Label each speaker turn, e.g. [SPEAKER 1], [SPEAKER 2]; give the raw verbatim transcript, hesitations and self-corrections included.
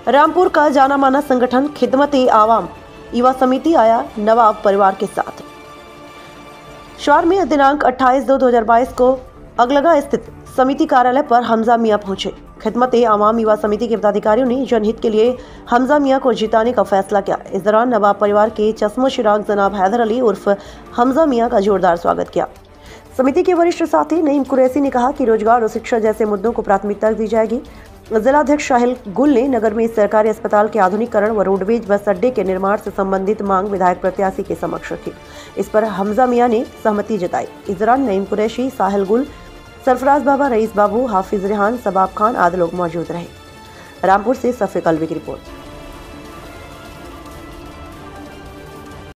[SPEAKER 1] रामपुर का जाना माना संगठन खिदमत-ए-आवाम युवा समिति आया नवाब परिवार के साथ। शहर में दिनांक अट्ठाईस दो दो हजार बाईस को अगलगा स्थित समिति कार्यालय पर हमजा मियां पहुंचे। खिदमत-ए-आवाम युवा समिति के पदाधिकारियों ने जनहित के लिए हमजा मियां को जिताने का फैसला किया। इस दौरान नवाब परिवार के चश्मो चिराग जनाब हैदर अली उर्फ हमजा मियां का जोरदार स्वागत किया। समिति के वरिष्ठ साथी नईम कुरैशी ने कहा कि रोजगार और शिक्षा जैसे मुद्दों को प्राथमिकता दी जाएगी। जिलाध्यक्ष साहिल गुल ने नगर में सरकारी अस्पताल के आधुनिकीकरण व रोडवेज बस अड्डे के निर्माण से संबंधित मांग विधायक प्रत्याशी के समक्ष रखी। इस पर हमजा मियां ने सहमति जताई। इस दौरान नईम कुरैशी, साहिल गुल, सरफराज बाबा, रईस बाबू, हाफिज रेहान, सबाब खान आदि लोग मौजूद रहे। रामपुर से सफे कलवी की रिपोर्ट।